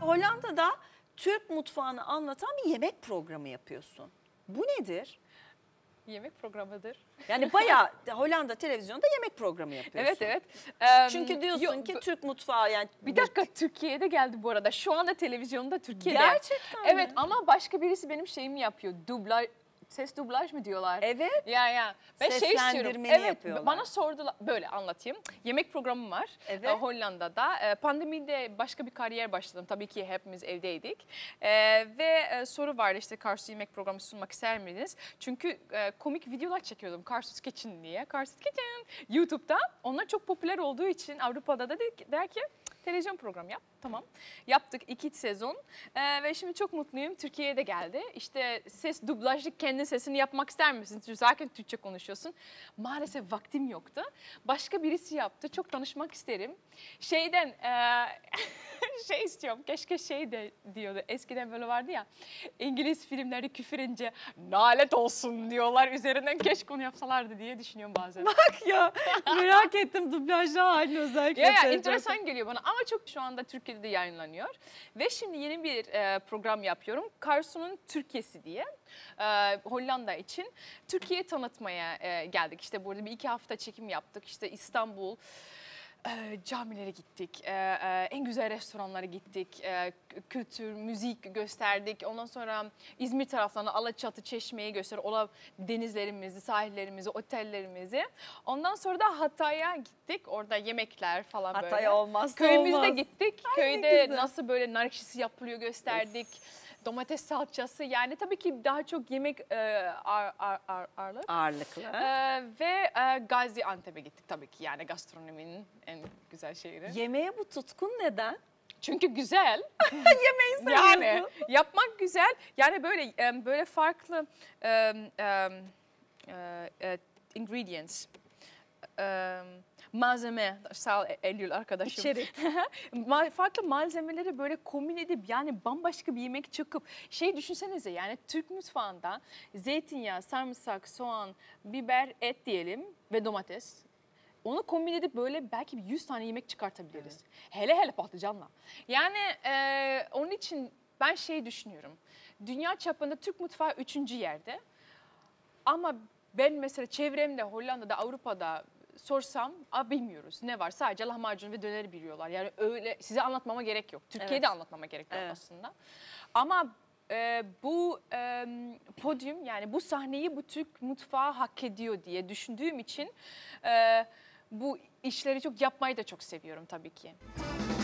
Hollanda'da Türk mutfağını anlatan bir yemek programı yapıyorsun. Bu nedir? Yemek programıdır. Yani bayağı Hollanda televizyonda yemek programı yapıyorsun. Evet. Çünkü diyorsun ki Türk mutfağı yani. Bir dakika, Türkiye'de geldi bu arada. Şu anda televizyonda Türkiye'de. Gerçekten Evet mi? ama başka birisi benim şeyimi yapıyor. Ses dublaj mı diyorlar? Evet. Ya. Ben Seslendirmeni yapıyorlar. Bana sordular, böyle anlatayım. Yemek programım var Hollanda'da. Pandemide başka bir kariyer başladım. Tabii ki hepimiz evdeydik. Ve soru vardı işte, Karsu yemek programı sunmak ister miydiniz? Çünkü komik videolar çekiyordum Karsu's Kitchen diye. Karsu's Kitchen YouTube'da. Onlar çok popüler olduğu için Avrupa'da da der ki televizyon programı yap. Tamam. Yaptık 2 sezon ve şimdi çok mutluyum. Türkiye'ye de geldi. İşte ses dublajlık, kendi sesini yapmak ister misin? Zaten Türkçe konuşuyorsun. Maalesef vaktim yoktu. Başka birisi yaptı. Çok tanışmak isterim. Şeyden şey istiyorum. Keşke şey de diyordu. Eskiden böyle vardı ya. İngiliz filmleri küfürünce nalet olsun diyorlar. Üzerinden keşke onu yapsalardı diye düşünüyorum bazen. Bak ya, merak ettim dublajlı halini özellikle. Ya enteresan geliyor bana ama çok şu anda Türkiye'de de yayınlanıyor. Ve şimdi yeni bir program yapıyorum. Karsu'nun Türkiye'si diye. Hollanda için. Türkiye'yi tanıtmaya geldik. İşte burada 2 hafta çekim yaptık. İşte İstanbul, camilere gittik, en güzel restoranlara gittik, kültür, müzik gösterdik. Ondan sonra İzmir taraflarına Alaçatı, Çeşme'yi gösterdik. Denizlerimizi, sahillerimizi, otellerimizi. Ondan sonra da Hatay'a gittik. Orada yemekler falan böyle. Hatay olmazsa Köyümüzde olmaz. gittik. Ay, köyde nasıl böyle nar ekşisi yapılıyor gösterdik. Domates salçası, yani tabii ki daha çok yemek ağırlıklı. Ve Gaziantep'e gittik tabii ki, yani gastronominin en güzel şehri. Yemeğe bu tutkun neden? Çünkü güzel. Yemeği seviyorsun. Yani yapmak güzel. Yani böyle farklı ingredients. Malzeme, sağ ol Eylül arkadaşım. İçerik. Farklı malzemeleri böyle kombin edip yani bambaşka bir yemek çıkıp düşünsenize, yani Türk mutfağında zeytinyağı, sarımsak, soğan, biber, et diyelim ve domates. Onu kombin edip böyle belki 100 tane yemek çıkartabiliriz. Evet. Hele patlıcanla. Yani onun için ben düşünüyorum. Dünya çapında Türk mutfağı 3. yerde. Ama ben mesela çevremde Hollanda'da, Avrupa'da sorsam bilmiyoruz ne var, sadece lahmacun ve döneri biliyorlar. Yani öyle size anlatmama gerek yok. Türkiye'de anlatmama gerek yok aslında. Ama bu podyum, yani bu sahneyi bu Türk mutfağı hak ediyor diye düşündüğüm için bu işleri çok yapmayı da çok seviyorum tabii ki.